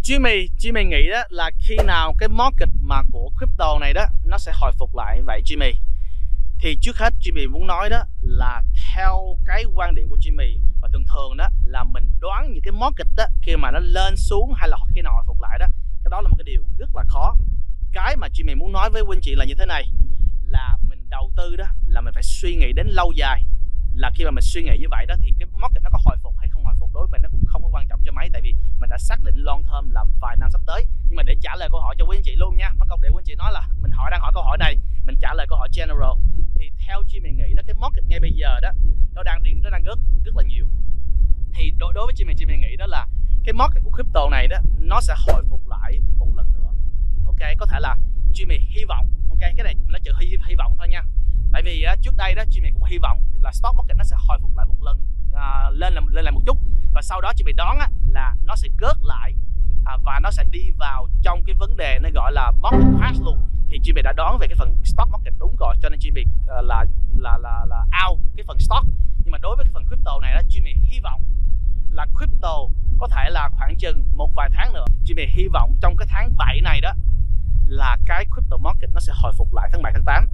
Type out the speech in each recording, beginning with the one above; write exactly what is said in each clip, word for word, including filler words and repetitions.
Jimmy, Jimmy nghĩ đó là khi nào cái market mà của crypto này đó nó sẽ hồi phục lại vậy Jimmy? Thì trước hết Jimmy muốn nói đó là theo cái quan điểm của Jimmy, và thường thường đó là mình đoán những cái market đó khi mà nó lên xuống hay là khi nào hồi phục lại đó, cái đó là một cái điều rất là khó. Cái mà Jimmy muốn nói với quý anh chị là như thế này, là mình đầu tư đó là mình phải suy nghĩ đến lâu dài. Là khi mà mình suy nghĩ như vậy đó thì cái market nó có hồi phục hay không hồi phục đối với mình nó cũng không có quan trọng cho mấy, tại vì mình đã xác định long term làm vài năm sắp tới. Nhưng mà để trả lời câu hỏi cho quý anh chị luôn nha, mất công để quý anh chị nói là mình hỏi đang hỏi câu hỏi này, mình trả lời câu hỏi general. Thì theo Jimmy nghĩ đó, cái market ngay bây giờ đó nó đang đi nó đang rất rất là nhiều. Thì đối, đối với Jimmy Jimmy nghĩ đó là cái market của crypto này đó nó sẽ hồi phục lại một lần nữa. Ok, có thể là Jimmy hy vọng, ok, cái này nó chỉ hy, hy vọng thôi nha. Tại vì uh, trước đây đó Jimmy cũng hy vọng là stock market nó sẽ hồi phục lại một lần, uh, lên lên lại một chút, và sau đó Jimmy đoán á, là nó sẽ gớt lại uh, và nó sẽ đi vào trong cái vấn đề nó gọi là market crash luôn. Thì Jimmy đã đoán về cái phần stock market đúng rồi, cho nên Jimmy uh, là là là là out cái phần stock. Nhưng mà đối với cái phần crypto này đó, Jimmy hy vọng là crypto có thể là khoảng chừng một vài tháng nữa. Jimmy hy vọng trong cái tháng bảy này đó là cái crypto market nó sẽ hồi phục lại tháng bảy tháng tám.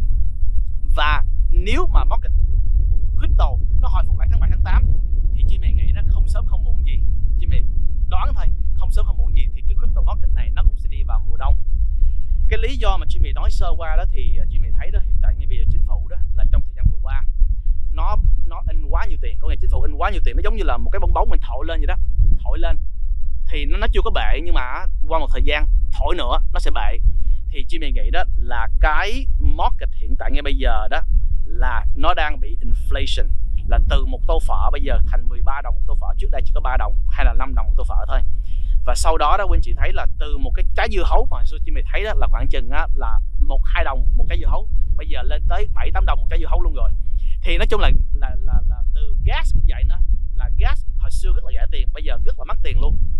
Và nếu mà market crypto nó hồi phục lại tháng bảy tháng tám thì Jimmy nghĩ nó không sớm không muộn gì, Jimmy đoán thôi, không sớm không muộn gì thì cái crypto market này nó cũng sẽ đi vào mùa đông. Cái lý do mà Jimmy nói sơ qua đó thì Jimmy thấy đó, hiện tại ngay bây giờ chính phủ đó là trong thời gian vừa qua nó nó in quá nhiều tiền, có nghĩa chính phủ in quá nhiều tiền, nó giống như là một cái bong bóng mình thổi lên vậy đó, thổi lên thì nó, nó chưa có bể, nhưng mà qua một thời gian thổi nữa nó sẽ bể. Thì Jimmy nghĩ đó là cái market hiện tại ngay bây giờ đó là nó đang bị inflation, là từ một tô phở bây giờ thành mười ba đồng một tô phở, trước đây chỉ có ba đồng hay là năm đồng một tô phở thôi. Và sau đó đó quý anh chị thấy là từ một cái trái dưa hấu mà Jimmy thấy đó là khoảng chừng á, là một hai đồng một trái dưa hấu, bây giờ lên tới bảy tám đồng một trái dưa hấu luôn rồi. Thì nói chung là là là, là từ gas cũng vậy nữa, là gas hồi xưa rất là rẻ tiền, bây giờ rất là mắc tiền luôn.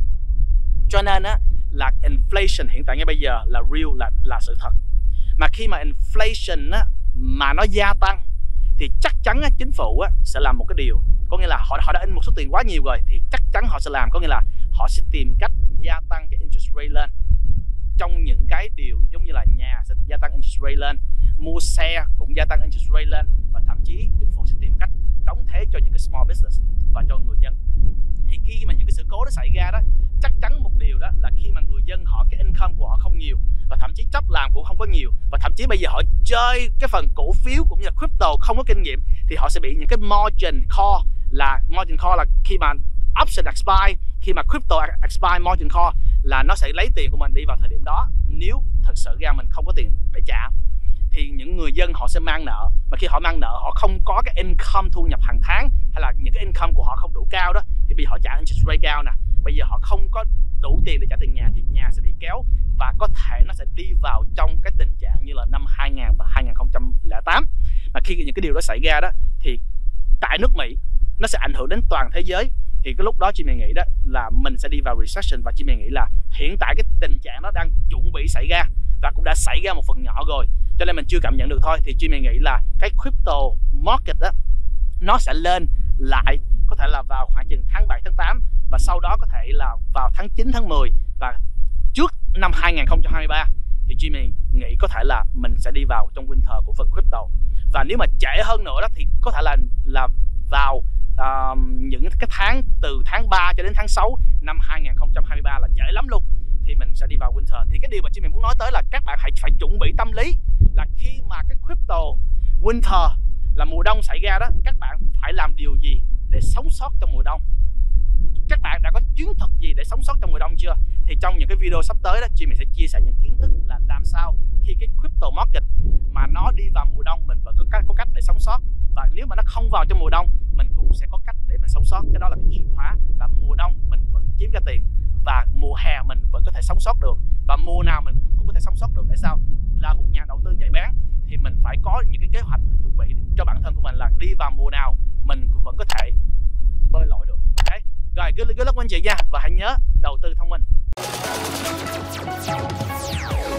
Cho nên á là inflation hiện tại ngay bây giờ là real, là là sự thật. Mà khi mà inflation á mà nó gia tăng thì chắc chắn á, chính phủ á sẽ làm một cái điều, có nghĩa là họ họ đã in một số tiền quá nhiều rồi thì chắc chắn họ sẽ làm, có nghĩa là họ sẽ tìm cách gia tăng cái interest rate lên. Trong những cái điều giống như là nhà sẽ gia tăng interest rate lên, mua xe cũng gia tăng interest rate lên, và thậm chí chính phủ sẽ tìm cách đóng thế cho những cái small business và cho người dân. Thì khi mà những cái sự cố đó xảy ra đó, chắc chắn một điều đó là khi mà người dân họ cái income của họ không nhiều, và thậm chí job làm cũng không có nhiều, và thậm chí bây giờ họ chơi cái phần cổ phiếu cũng như là crypto không có kinh nghiệm, thì họ sẽ bị những cái margin call. Là margin call là khi mà option expire, khi mà crypto expire, margin call là nó sẽ lấy tiền của mình đi vào thời điểm đó. Nếu thật sự ra mình không có tiền để trả thì những người dân họ sẽ mang nợ, mà khi họ mang nợ họ không có cái income thu nhập hàng tháng, hay là những cái income của họ không đủ cao đó, thì bây giờ họ trả interest rate cao nè, bây giờ họ không có đủ tiền để trả tiền nhà thì nhà sẽ bị kéo, và có thể nó sẽ đi vào trong cái tình trạng như là năm hai nghìn và hai nghìn không trăm lẻ tám. Mà khi những cái điều đó xảy ra đó thì tại nước Mỹ nó sẽ ảnh hưởng đến toàn thế giới. Thì cái lúc đó Jimmy nghĩ đó là mình sẽ đi vào recession, và Jimmy nghĩ là hiện tại cái tình trạng đó đang chuẩn bị xảy ra và cũng đã xảy ra một phần nhỏ rồi, cho nên mình chưa cảm nhận được thôi. Thì Jimmy nghĩ là cái crypto market đó nó sẽ lên lại, có thể là vào khoảng chừng tháng bảy tháng tám, và sau đó có thể là vào tháng chín tháng mười, và trước năm hai nghìn không trăm hai mươi ba thì Jimmy nghĩ có thể là mình sẽ đi vào trong winter của phần crypto. Và nếu mà trễ hơn nữa đó thì có thể là là vào uh, những cái tháng từ tháng ba cho đến tháng sáu năm hai nghìn không trăm hai mươi ba là trễ lắm luôn, thì mình sẽ đi vào winter. Thì cái điều mà Jimmy muốn nói tới là các bạn hãy phải chuẩn bị tâm lý là khi mà cái crypto winter là mùa đông xảy ra đó, các bạn phải làm điều gì để sống sót trong mùa đông. Các bạn đã có chiến thuật gì để sống sót trong mùa đông chưa? Thì trong những cái video sắp tới đó, Jimmy sẽ chia sẻ những kiến thức là làm sao khi cái crypto market mà nó đi vào mùa đông mình vẫn có cách, có cách để sống sót. Và nếu mà nó không vào trong mùa đông, mình cũng sẽ có cách để mình sống sót. Cái đó là cái chìa khóa, là mùa đông mình vẫn kiếm ra tiền, và mùa hè mình vẫn có thể sống sót được, và mùa nào mình cũng có thể sống sót được. Tại sao? Là một nhà đầu tư nhạy bén thì mình phải có những cái kế hoạch mình chuẩn bị cho bản thân của mình, là đi vào mùa nào mình vẫn có thể bơi lội được. Ok, rồi good luck anh chị nha, và hãy nhớ đầu tư thông minh.